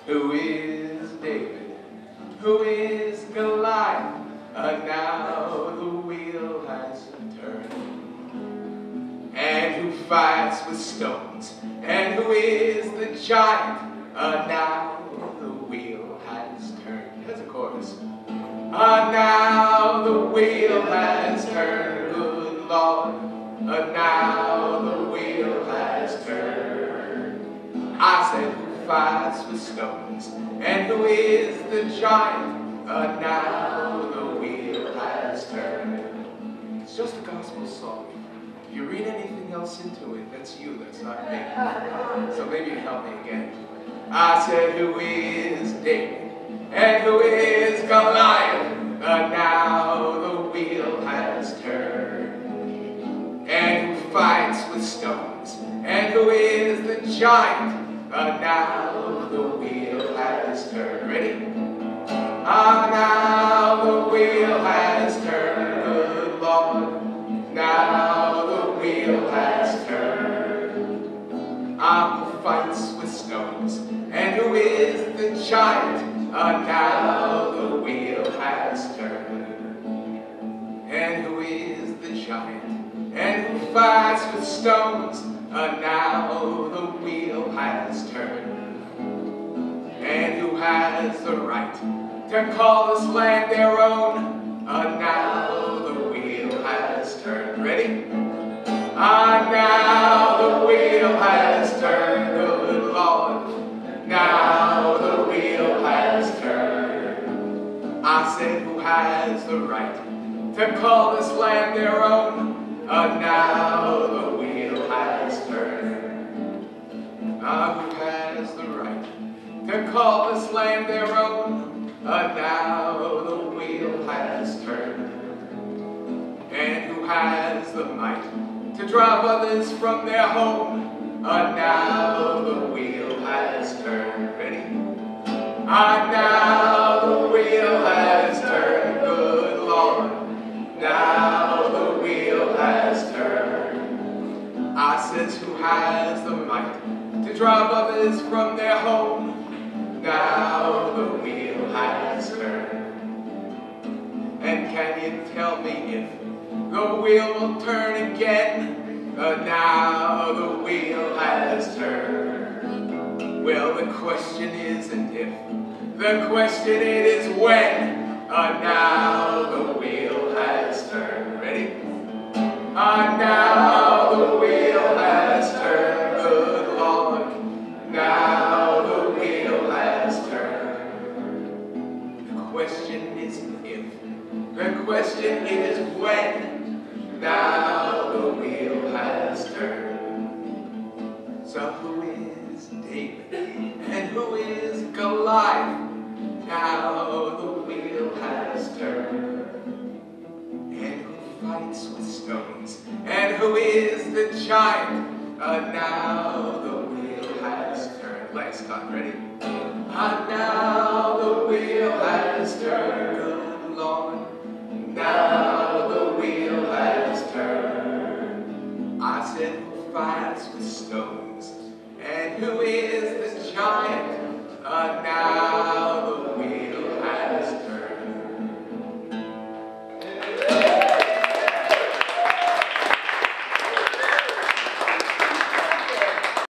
Who is David? Who is Goliath? Now the wheel has turned. And who fights with stones? And who is the giant? Now the wheel has turned. That's a chorus. Now the wheel has turned, good Lord. Now the wheel has turned. I said, who fights with stones? And who is the giant? Now the wheel has turned. It's just a gospel song. If you read anything else into it, that's you, that's not me. So maybe you help me again. I said, who is David? And who is Goliath? Now the wheel has turned. And who fights with stones? And who is the giant? Now the wheel has turned. Ready? Now the wheel has turned, good Lord. Now the wheel has turned. Who fights with stones? And who is the giant? Now the wheel has turned. And who is the giant? And who fights with stones? Now the wheel has turned. And who has the right to call this land their own? Now the wheel has turned. Ready? Now the wheel has turned, good Lord. Now the wheel has turned. I said, who has the right to call this land their own? Now the wheel has turned. Who has the right to call this land their own? Now the wheel has turned. And who has the might to drive others from their home? Now the wheel has turned. Ready? Now the wheel has turned, good Lord. Now the wheel has turned. I says, who has the might to drive others from their home? Now the wheel has turned. And can you tell me if the wheel will turn again? Now the wheel has turned. Well, the question isn't if, the question it is when. Now the wheel has turned. Ready? Now the wheel has turned, good Lord. Now the wheel has turned. The question isn't if, the question is when. Now the wheel has turned. So who is David? And who is Goliath? Now the wheel has turned. And who fights with stones? And who is the giant? Now the wheel has turned. Last time, ready? Now the wheel has turned, good Lord. Now the wheel has turned. I said, who fights with stones? And who is the giant?